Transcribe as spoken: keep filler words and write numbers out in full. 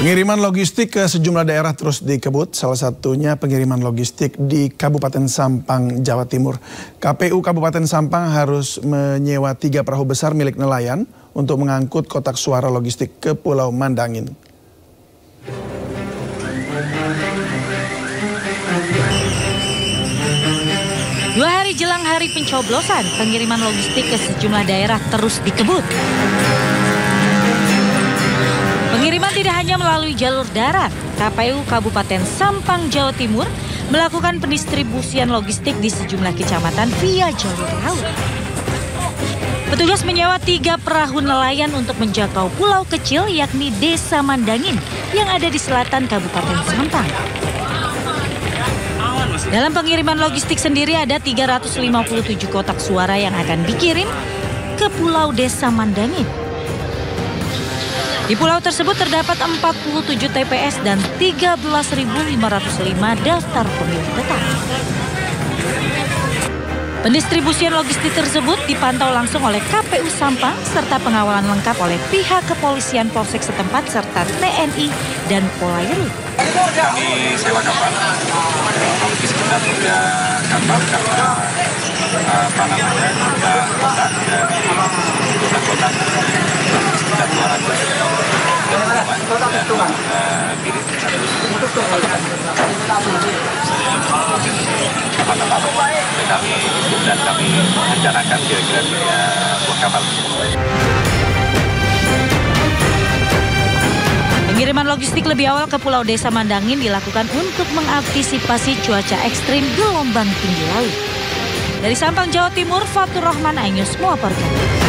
Pengiriman logistik ke sejumlah daerah terus dikebut, salah satunya pengiriman logistik di Kabupaten Sampang, Jawa Timur. K P U Kabupaten Sampang harus menyewa tiga perahu besar milik nelayan untuk mengangkut kotak suara logistik ke Pulau Mandangin. Dua hari jelang hari pencoblosan, pengiriman logistik ke sejumlah daerah terus dikebut. Pengiriman tidak hanya melalui jalur darat, K P U Kabupaten Sampang, Jawa Timur melakukan pendistribusian logistik di sejumlah kecamatan via jalur laut. Petugas menyewa tiga perahu nelayan untuk menjangkau pulau kecil yakni Desa Mandangin yang ada di selatan Kabupaten Sampang. Dalam pengiriman logistik sendiri ada tiga ratus lima puluh tujuh kotak suara yang akan dikirim ke Pulau Desa Mandangin. Di pulau tersebut terdapat empat puluh tujuh T P S dan tiga belas ribu lima ratus lima daftar pemilih tetap. Pendistribusian logistik tersebut dipantau langsung oleh K P U Sampang serta pengawalan lengkap oleh pihak kepolisian polsek setempat serta T N I dan Polairut. Kami sewa kapal, logis kita punya kapal karena apa namanya juga kota dari kota kota sekitar dua ratus dan kiri kapal-kapal kami dan kami rencanakan kira-kira tiga buah kapal. Pengiriman logistik lebih awal ke Pulau Desa Mandangin dilakukan untuk mengantisipasi cuaca ekstrim gelombang tinggi laut. Dari Sampang, Jawa Timur, Fatur Rahman, iNews melaporkan.